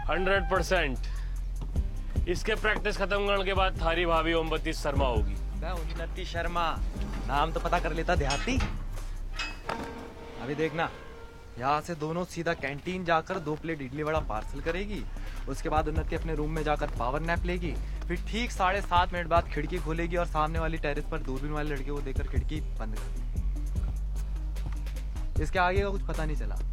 100%। इसके प्रैक्टिस खत्म करने के बाद थारी भाभी ओमबत्ती शर्मा होगी। मैं उन्नति शर्मा, नाम तो पता कर लेता देहाती। अभी देखना, यहाँ से दोनों सीधा कैंटीन जाकर 2 प्लेट इडली वड़ा पार्सल करेगी। उसके बाद उन्नति अपने रूम में जाकर पावर नैप लेगी। फिर ठीक 7.5 मिनट बाद खिड़की खोलेगी और सामने वाली टेरेस पर दूरबीन वाले लड़के को देखकर खिड़की बंद कर देगी। इसके आगे का कुछ पता नहीं चला।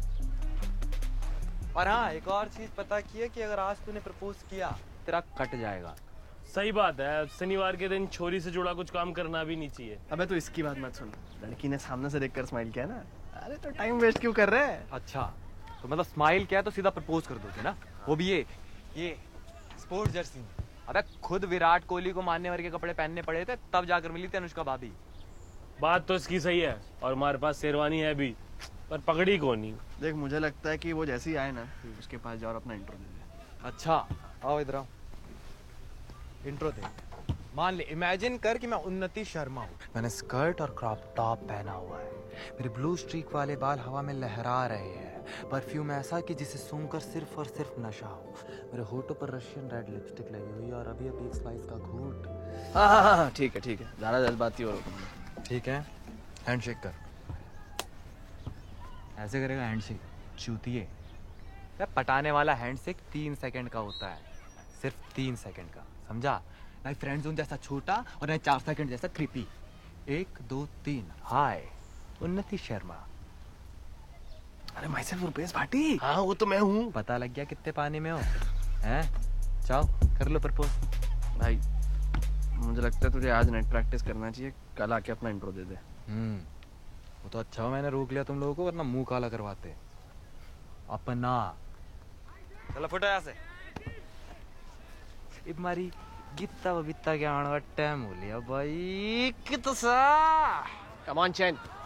और हाँ, एक और चीज पता की है कि अगर आज तूने प्रपोज किया तेरा कट जाएगा। सही बात है, शनिवार के दिन छोरी से जुड़ा कुछ काम करना भी नहीं चाहिए। अबे तो इसकी बात मत सुन, लड़की ने सामने से देखकर स्माइल किया ना। अरे तो टाइम वेस्ट क्यों कर रहे हैं? अच्छा, तो मतलब स्माइल किया तो सीधा प्रपोज कर दोगे ना? वो भी ये स्पोर्ट्स जर्सी। अबे खुद विराट कोहली को मारने वाले के कपड़े पहनने पड़े थे तब जाकर मिली थी अनुष्का भाभी। बात तो इसकी सही है, और हमारे पास शेरवानी है भी, पर पकड़ी कौन नहीं। देख मुझे लगता है कि वो जैसे ही आए ना उसके पास जाओ और अपना इंट्रो दे दे। अच्छा आओ इधर आओ, इंट्रो दे। मान ले, इमेजिन कर कि मैं उन्नति शर्मा हूँ। मैंने स्कर्ट और क्रॉप टॉप पहना हुआ है, मेरे ब्लू स्ट्रीक वाले बाल हवा में लहरा रहे हैं, परफ्यूम ऐसा कि जिसे सूंघकर सिर्फ और सिर्फ नशा हो, मेरे होठों पर रशियन रेड लिपस्टिक लगी हुई है और अभी अभी एक स्लाइस का घूंट। हाँ ठीक है ज्यादा जज्बाती हो रहा है। ठीक है, हैंडशेक कर। ऐसे करेगा हैंडशेक चूतिए। पटाने वाला हैंडशेक 3 सेकंड का होता है, सिर्फ 3 सेकंड का, समझा? ना फ्रेंड जोन जैसा छोटा और ना 4 सेकंड जैसा क्रीपी। 1 2 3 हाय उन्नति शर्मा। अरे माइसेल्फ रुपेश भाटी। हाँ वो तो मैं हूँ। पता लग गया कितने पानी में हो हैं? जाओ कर लो प्रपोज। भाई मुझे लगता है तुझे आज नेट प्रैक्टिस करना चाहिए, कल आके अपना इंट्रो दे दे। वो तो अच्छा हो मैंने रोक लिया तुम लोगों को, वरना मुंह काला करवाते अपना। चलो फुटो यहाँ से। इमारी गित्ता बबित्ता के आने का टाइम हो लिया भाई। कितना सा कम ऑन चैन।